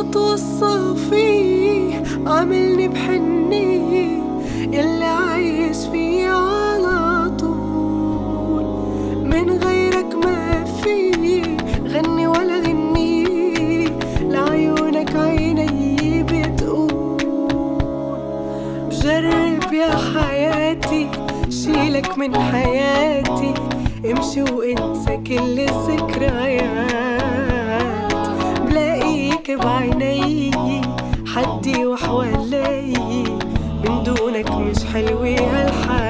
بتوصى فيه عاملني بحنية يلي عايش فيه على طول. من غيرك ما في غني ولا غني لعيونك عيني بتقول. بجرب يا حياتي شيلك من حياتي، امشي وانسى كل الذكريات. بلاقيك بعيني حدي وحوالي، من دونك مش حلوة هالحياة.